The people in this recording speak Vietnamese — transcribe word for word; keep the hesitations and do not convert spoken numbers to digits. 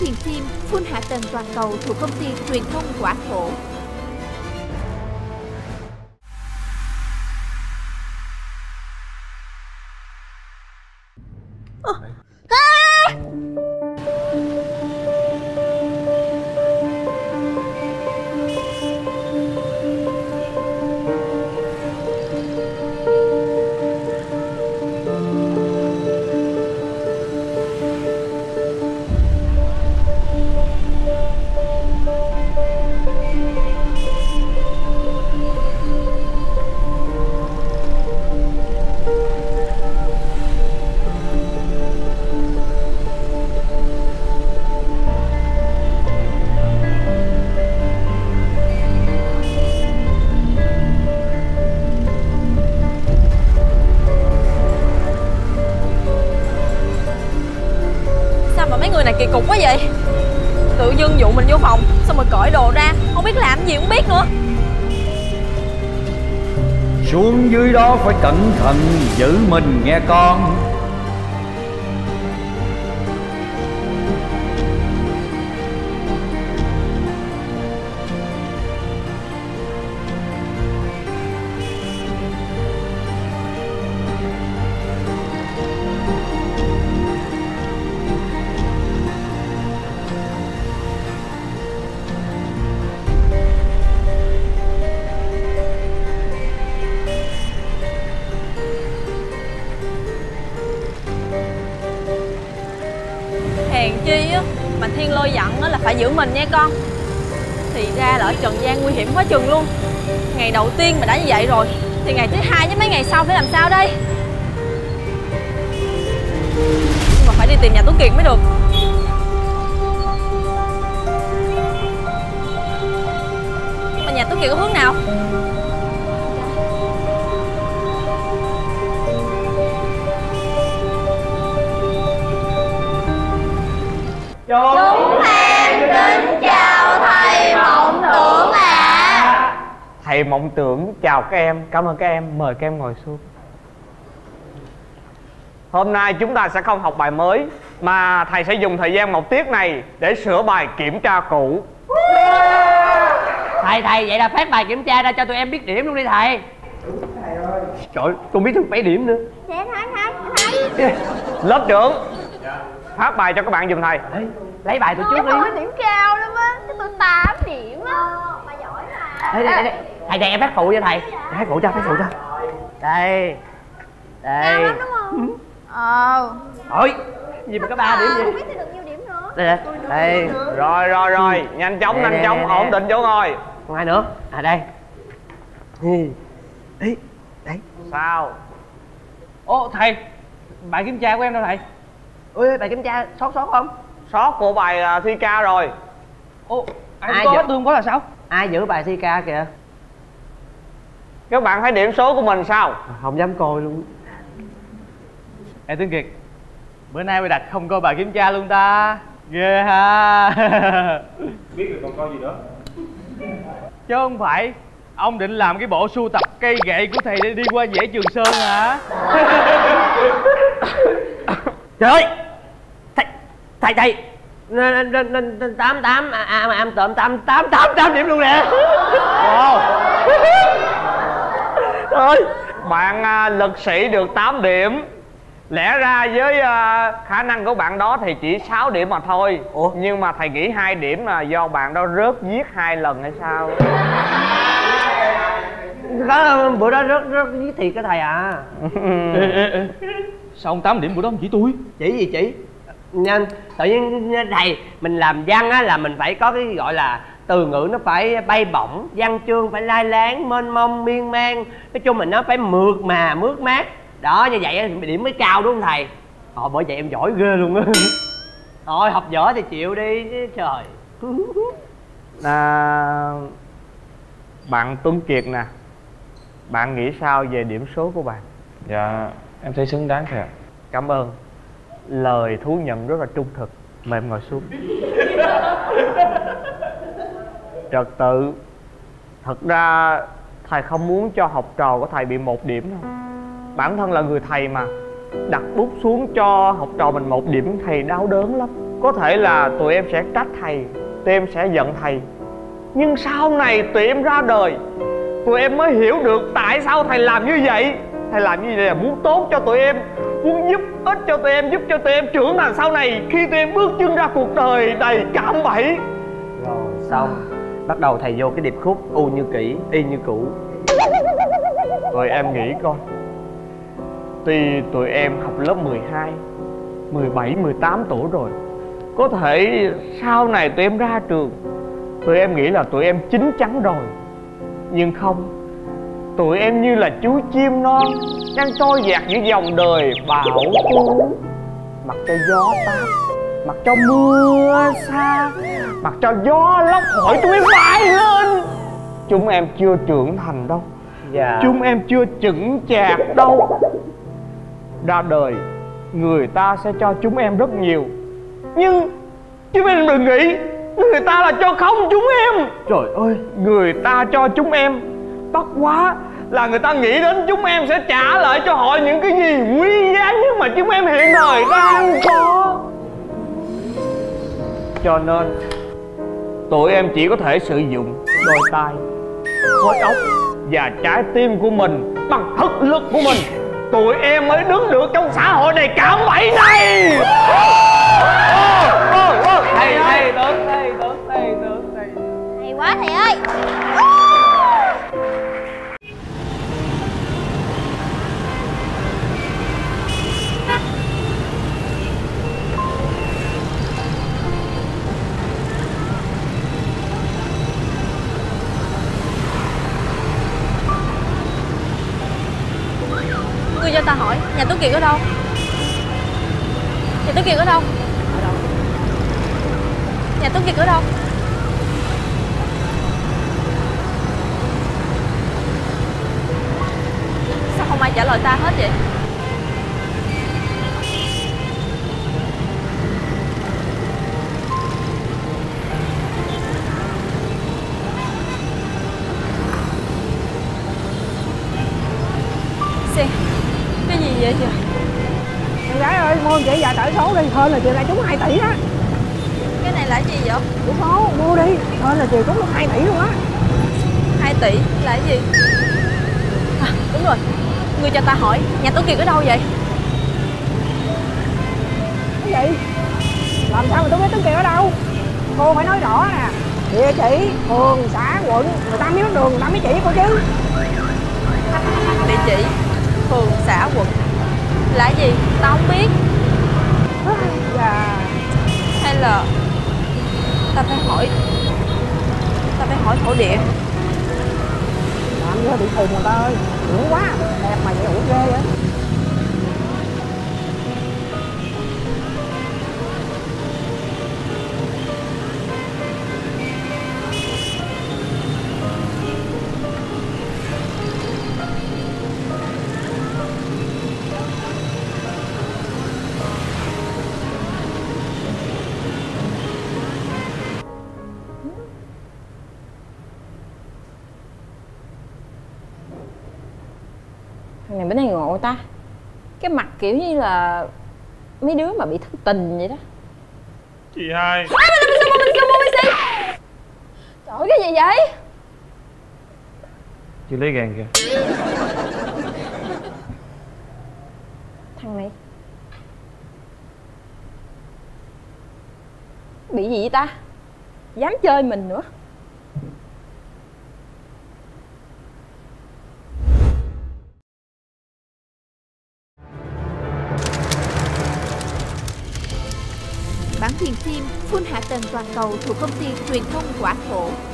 thuyền phim full hạ tầng toàn cầu thuộc công ty truyền thông Quả Thổ. Kỳ cục quá vậy. Tự dưng dụ mình vô phòng xong rồi cởi đồ ra, không biết làm gì cũng biết nữa. Xuống dưới đó phải cẩn thận giữ mình nghe con. Hèn chi á mà Thiên Lôi dặn á là phải giữ mình nha con. Thì ra là ở trần gian nguy hiểm quá chừng luôn. Ngày đầu tiên mà đã như vậy rồi thì ngày thứ hai với mấy ngày sau phải làm sao đây? Nhưng mà phải đi tìm nhà Tuấn Kiệt mới được. Mà nhà Tuấn Kiệt có hướng nào? Chúng em kính chào thầy Mộng Tưởng ạ. À. Thầy Mộng Tưởng chào các em, cảm ơn các em, mời các em ngồi xuống. Hôm nay chúng ta sẽ không học bài mới, mà thầy sẽ dùng thời gian một tiết này để sửa bài kiểm tra cũ. Thầy, thầy, vậy là phát bài kiểm tra ra cho tụi em biết điểm luôn đi thầy. Trời ơi, tôi biết được bảy điểm nữa. Thầy, thầy, thầy. Lớp trưởng, phát bài cho các bạn giùm thầy. Ê, lấy bài tôi trước đi. Tôi điểm cao lắm á, tôi tám điểm á. Bà giỏi mà. Đây, đây, đây. Thầy, thầy em phát phụ cho thầy. Phát phụ cho, phát phụ cho. Đây. Đây. Cao lắm đúng không? Ờ. Thôi, gì mà có ba điểm gì? Không biết tôi được nhiêu điểm nữa. Đây, đây. Đây. Rồi, rồi, rồi, nhanh chóng, nhanh chóng, ổn định chỗ ngồi. Còn ai nữa? À đây. Ý, đấy. Sao? Ô thầy, bài kiểm tra của em đâu thầy? Ôi, bài kiểm tra sót sót không? Sót của bài thi ca rồi. Ô, ai có, tôi không có là sao? Ai giữ bài thi ca kìa? Các bạn thấy điểm số của mình sao? Không dám coi luôn. Ê Tuấn Kiệt, bữa nay mày đặt không coi bài kiểm tra luôn ta. Ghê ha. Biết được còn coi gì nữa. Chứ không phải ông định làm cái bộ sưu tập cây gậy của thầy để đi qua dãy Trường Sơn hả? Trời ơi, thầy thầy thầy tám tám à mà em tợm tám tám tám tám điểm luôn nè. Wow. Thôi, bạn à, lực sĩ được tám điểm. Lẽ ra với à, khả năng của bạn đó thì chỉ sáu điểm mà thôi. Ủa? Nhưng mà thầy nghĩ hai điểm là do bạn đó rớt viết hai lần hay sao? Có bữa đó rớt rớt viết thiệt cái thầy à. Ê, ê, ê. Sao ông tám điểm bữa đó không chỉ tôi? Chỉ gì chỉ? Nên tự nhiên thầy mình làm văn á là mình phải có cái gọi là từ ngữ nó phải bay bổng, văn chương phải lai láng, mênh mông, miên man. Nói chung mình nó phải mượt mà, mướt mát. Đó, như vậy thì điểm mới cao đúng không thầy? Ờ, bởi vậy em giỏi ghê luôn á. Thôi, học giỏi thì chịu đi chứ trời. À, bạn Tuấn Kiệt nè, bạn nghĩ sao về điểm số của bạn? Dạ, em thấy xứng đáng thầy ạ. Cảm ơn. Lời thú nhận rất là trung thực. Mời em ngồi xuống. Trật tự. Thật ra thầy không muốn cho học trò của thầy bị một điểm đâu. Bản thân là người thầy mà, đặt bút xuống cho học trò mình một điểm thầy đau đớn lắm. có thể là tụi em sẽ trách thầy, tụi em sẽ giận thầy. Nhưng sau này tụi em ra đời, tụi em mới hiểu được tại sao thầy làm như vậy. Thầy làm như vậy là muốn tốt cho tụi em, muốn giúp ích cho tụi em, giúp cho tụi em trưởng thành sau này khi tụi em bước chân ra cuộc đời đầy cạm bẫy. Rồi xong, bắt đầu thầy vô cái điệp khúc U như kỷ, Y như cũ. Rồi em nghĩ coi, tuy tụi em học lớp mười hai, mười bảy, mười tám tuổi rồi, có thể sau này tụi em ra trường, tụi em nghĩ là tụi em chín chắn rồi. Nhưng không, tụi em như là chú chim non đang trôi dạt giữa dòng đời bão tố. Mặc cho gió táp, mặc cho mưa xa, mặc cho gió lốc thổi, tụi em bay lên. Chúng em chưa trưởng thành đâu. Dạ. Chúng em chưa chững chạc đâu. Ra đời, người ta sẽ cho chúng em rất nhiều, nhưng chúng em đừng nghĩ người ta là cho không chúng em. Trời ơi, người ta cho chúng em bất quá là người ta nghĩ đến chúng em sẽ trả lại cho họ những cái gì quý giá nhất mà chúng em hiện thời đang có. Cho nên tụi em chỉ có thể sử dụng đôi tay, khối óc và trái tim của mình, bằng thực lực của mình, tụi em mới đứng được trong xã hội này cạm bẫy này. Thầy, thầy, tướng, thầy, tướng, thầy, tướng, thầy. Hay quá thầy ơi. Ngươi cho ta hỏi, nhà Tú Kiệt ở đâu? Nhà Tú Kiệt ở đâu? Nhà Tú Kiệt ở đâu? Sao không ai trả lời ta hết vậy? Xem, cái gì vậy trời? Em gái ơi, mua chị vài tờ số đi, hơn là chiều nay trúng hai tỷ á. Cái này là cái gì vậy? Đủ số, mua đi, hơn là chiều trúng được hai tỷ luôn á. Hai tỷ là cái gì? À, đúng rồi, ngươi cho ta hỏi, nhà Tú Kiệt ở đâu vậy? Cái gì? Làm sao mà tôi biết Tú Kiệt ở đâu? Cô phải nói rõ nè, địa chỉ, phường, xã, quận, người ta mới biết đường, người ta mới chỉ cô chứ. Địa chỉ, phường, xã, quận là cái gì? Ta không biết. Dạ. Hay là ta phải hỏi Ta phải hỏi thổ địa. Làm như bị khùng người ta ơi, dữ quá, đẹp mà vậy ủa ghê vậy. Thằng này bữa nay ngộ ta. Cái mặt kiểu như là mấy đứa mà bị thất tình vậy đó. Chị hai. À, mình mình mình mình mình mình Trời ơi, cái gì vậy? Chị lấy gàn kìa. Thằng này bị gì vậy ta? Dám chơi mình nữa. Bản quyền phim Full hạ tầng toàn cầu thuộc công ty truyền thông Quả Thổ.